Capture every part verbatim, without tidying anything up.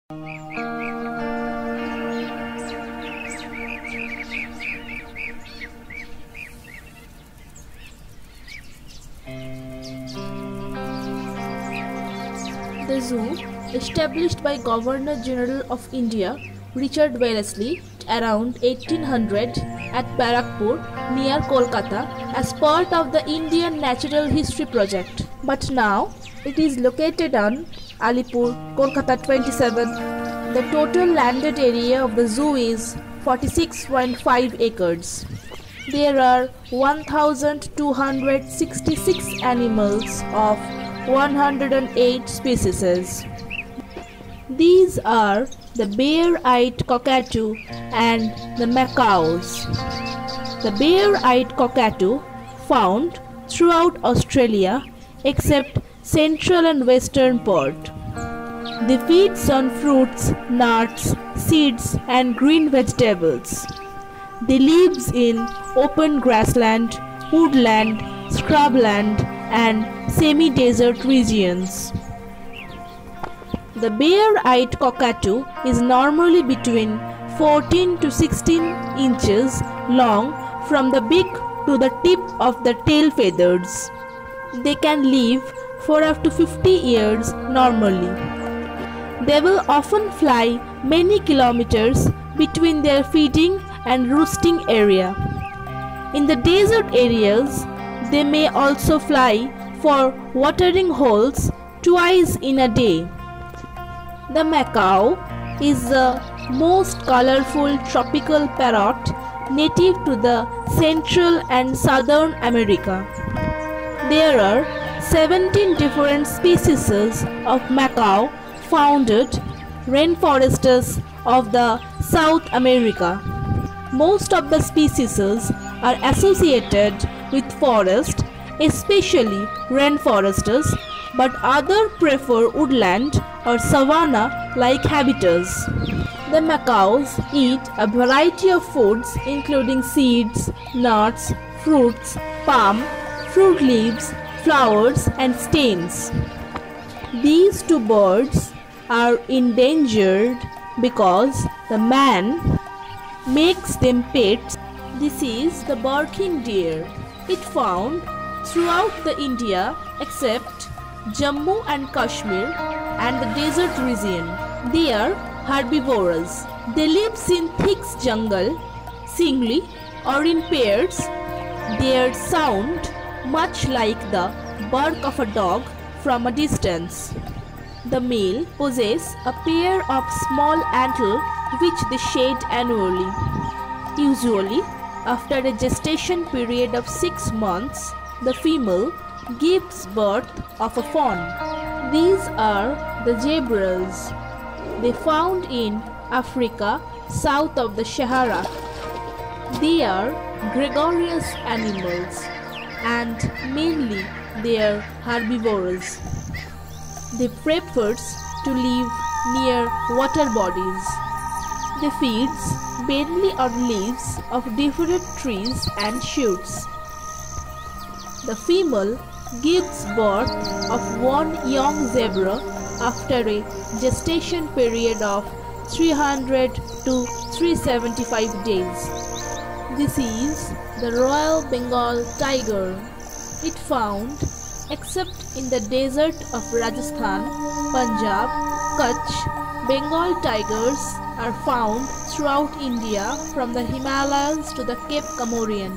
The zoo, established by Governor-General of India Richard Wellesley around eighteen hundred at Barakpur near Kolkata as part of the Indian Natural History Project. But now it is located on Alipur, Kolkata twenty-seven. The total landed area of the zoo is forty-six point five acres. There are one thousand two hundred sixty-six animals of one hundred eight species. These are the bare-eyed cockatoo and the macaws. The bare-eyed cockatoo, found throughout Australia except central and western part. They feeds on fruits, nuts, seeds and green vegetables. They lives in open grassland, woodland, scrubland and semi-desert regions. The bare-eyed cockatoo is normally between fourteen to sixteen inches long from the beak to the tip of the tail feathers. They can live for up to fifty years normally. They will often fly many kilometers between their feeding and roosting area. In the desert areas, they may also fly for watering holes twice in a day. The macaw is the most colorful tropical parrot native to the Central and Southern America. There are seventeen different species of macaw found in rainforests of the South America. Most of the species are associated with forest, especially rainforests, but others prefer woodland or savanna-like habitats. The macaws eat a variety of foods including seeds, nuts, fruits, palm, fruit leaves, flowers and stems. These two birds are endangered because the man makes them pets. This is the barking deer. It found throughout the India except Jammu and Kashmir and the desert region. They are herbivorous. They live in thick jungle, singly or in pairs. They sound much like the bark of a dog from a distance. The male possesses a pair of small antlers which they shed annually. Usually, after a gestation period of six months, the female gives birth of a fawn. These are the zebras. They found in Africa south of the Sahara. They are gregarious animals and mainly they are herbivorous. They prefer to live near water bodies. They feed mainly on leaves of different trees and shoots. The female gives birth of one young zebra after a gestation period of three hundred to three hundred seventy-five days. This is the Royal Bengal tiger. It found except in the desert of Rajasthan, Punjab, Kutch. Bengal tigers are found throughout India from the Himalayas to the Cape Comorian.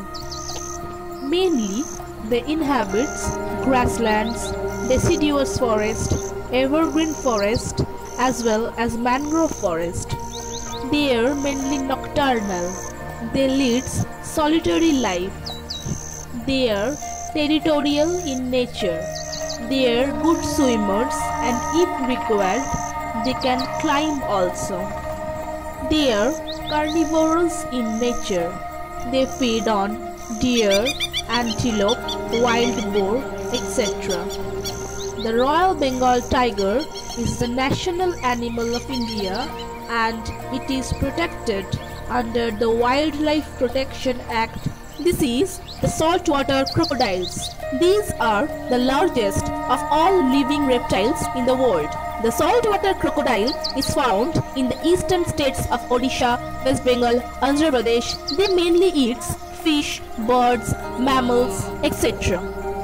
Mainly, they inhabit grasslands, deciduous forest, evergreen forest, as well as mangrove forest. They are mainly nocturnal. They lead solitary life. They are territorial in nature. They are good swimmers and if required, they can climb also. They are carnivorous in nature. They feed on deer, antelope, wild boar, et cetera. The Royal Bengal tiger is the national animal of India and it is protected under the Wildlife Protection Act. This is the saltwater crocodiles. These are the largest of all living reptiles in the world. The saltwater crocodile is found in the eastern states of Odisha, West Bengal, Andhra Pradesh. They mainly eats fish, birds, mammals, et cetera.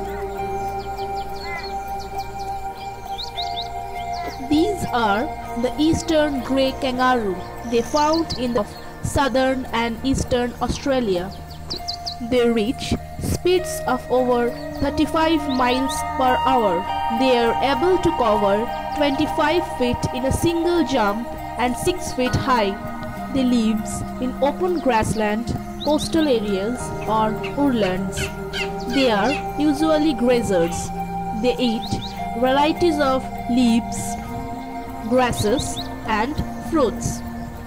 These are the eastern grey kangaroo. They found in the southern and eastern Australia. They reach speeds of over thirty-five miles per hour. They are able to cover twenty-five feet in a single jump and six feet high. They live in open grassland, coastal areas or woodlands. They are usually grazers. They eat varieties of leaves, grasses and fruits.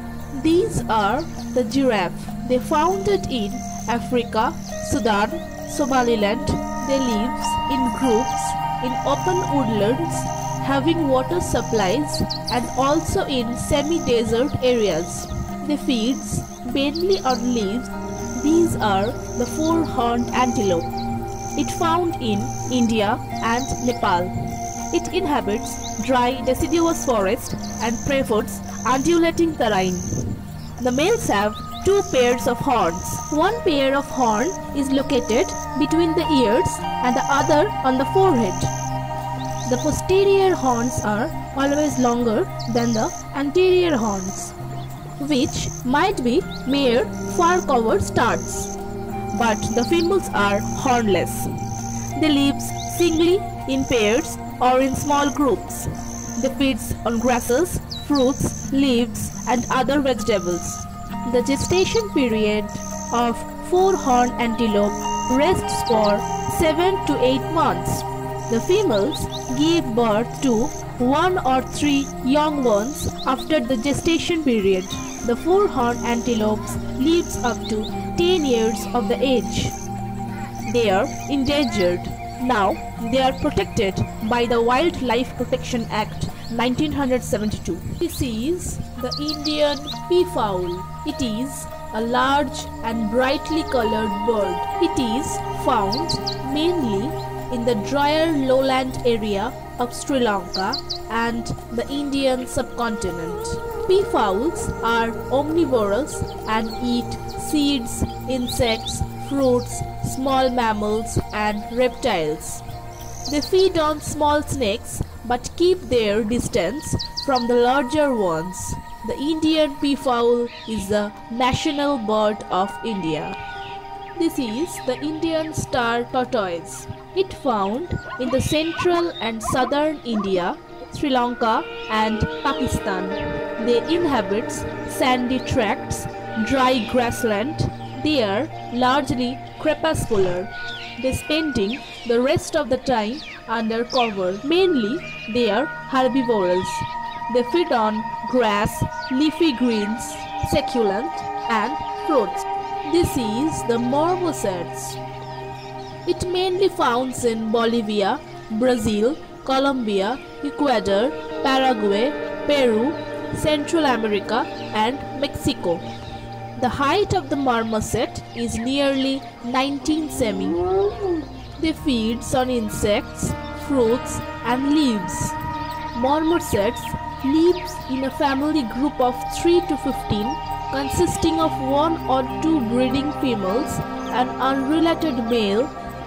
These are the giraffe. They found it in Africa, Sudan, Somaliland. They live in groups in open woodlands having water supplies and also in semi-desert areas. They feed mainly on leaves. These are the four-horned antelope. It found in India and Nepal. It inhabits dry deciduous forest and prefers undulating terrain. The males have two pairs of horns. One pair of horn is located between the ears and the other on the forehead. The posterior horns are always longer than the anterior horns, which might be mere fur-covered studs, but the females are hornless. They live singly, in pairs or in small groups. They feed on grasses, fruits, leaves and other vegetables. The gestation period of four-horned antelope rests for seven to eight months. The females give birth to one or three young ones after the gestation period. The four-horned antelopes lives up to ten years of the age. They are endangered. Now they are protected by the Wildlife Protection Act nineteen seventy-two. This is the Indian peafowl. It is a large and brightly colored bird. It is found mainly in the drier lowland area of Sri Lanka and the Indian subcontinent. Peafowls are omnivorous and eat seeds, insects, fruits, small mammals and reptiles. They feed on small snakes but keep their distance from the larger ones. The Indian peafowl is the national bird of India. This is the Indian star tortoise. It found in the central and southern India, Sri Lanka and Pakistan. They inhabit sandy tracts, dry grassland. They are largely crepuscular. They spending the rest of the time under cover. Mainly they are herbivorous. They feed on grass, leafy greens, succulent and fruits. This is the marmosets. It mainly found in Bolivia, Brazil, Colombia, Ecuador, Paraguay, Peru, Central America and Mexico. The height of the marmoset is nearly nineteen centimeters. They feed on insects, fruits and leaves. Marmosets live in a family group of three to fifteen consisting of one or two breeding females, an unrelated male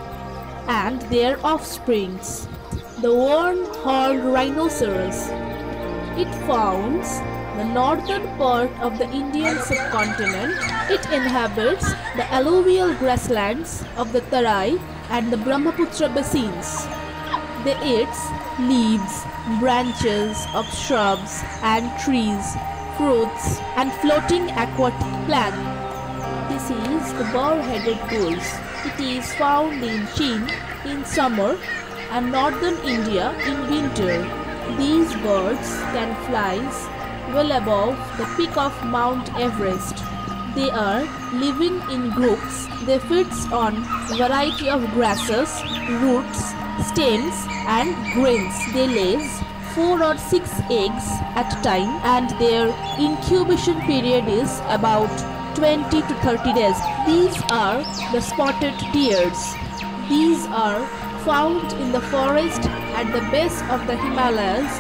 and their offsprings. The one-horned rhinoceros. It founds the northern part of the Indian subcontinent. It inhabits the alluvial grasslands of the Tarai and the Brahmaputra basins. They eat leaves, branches of shrubs and trees, fruits and floating aquatic plants. This is the boar-headed goose. It is found in Chin in summer and northern India in winter. These birds can fly well above the peak of Mount Everest. They are living in groups. They feed on variety of grasses, roots, stems and grains. They lay four or six eggs at a time and their incubation period is about twenty to thirty days. These are the spotted deers. These are found in the forest at the base of the Himalayas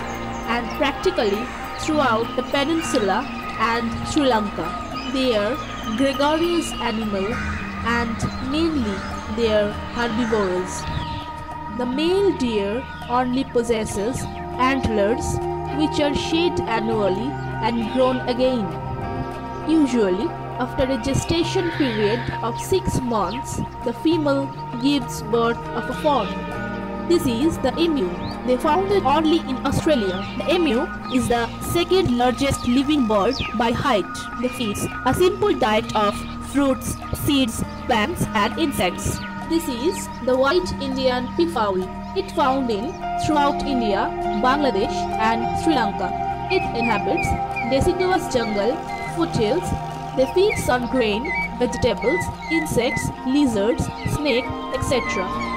and practically throughout the peninsula and Sri Lanka. They are gregarious animals and mainly they are herbivores. The male deer only possesses antlers which are shed annually and grown again. Usually, after a gestation period of six months, the female gives birth of a fawn. This is the emu. They found it only in Australia. The emu is the second largest living bird by height. They feed a simple diet of fruits, seeds, plants and insects. This is the white Indian peafowl. It found in throughout India, Bangladesh and Sri Lanka. It inhabits deciduous jungle, foothills. They feed on grain, vegetables, insects, lizards, snakes, et cetera.